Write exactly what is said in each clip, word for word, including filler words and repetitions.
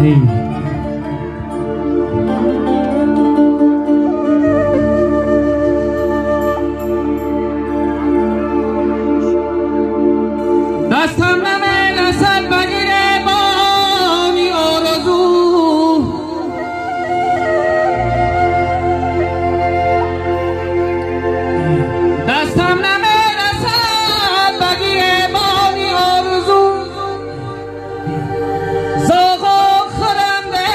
دستم نمیرسد بگیره بانی آرزو، دستم نمیرسد بگیره بانی آرزو، زاغ خودم ده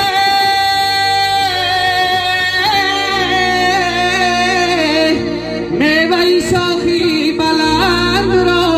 میوهی شاخی بلند را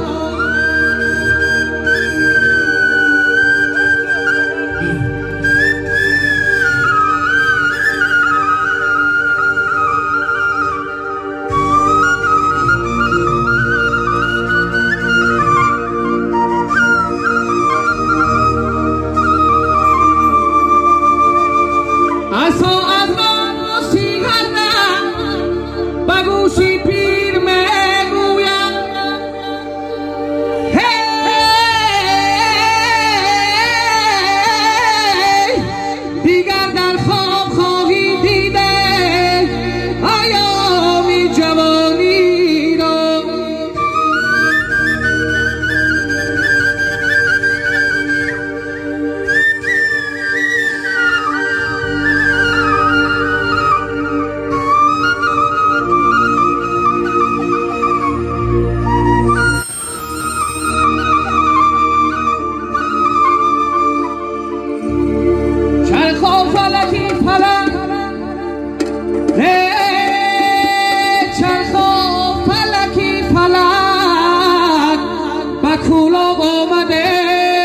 بگوشی پیر میگویم هی دیگر در خواب خواهی دیده ایامی جوانی را. فلکی فلک چرخ فلکی فلک با کلوب آمده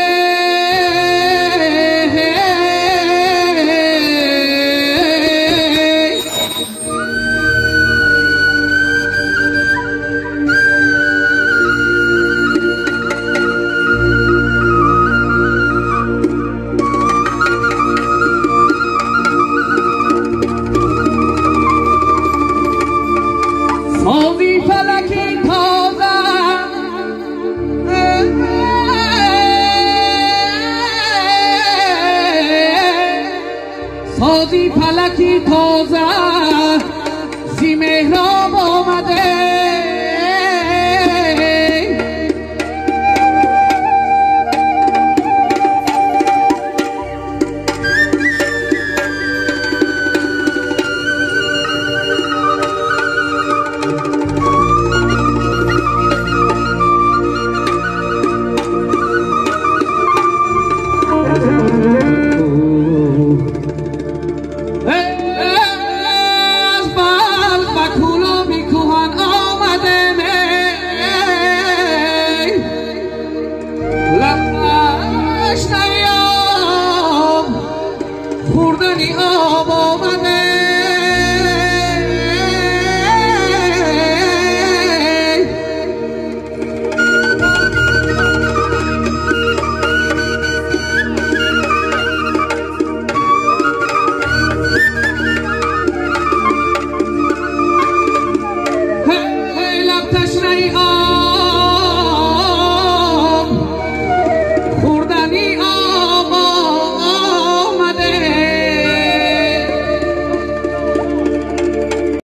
سازی فلکی تازه سازی فلکی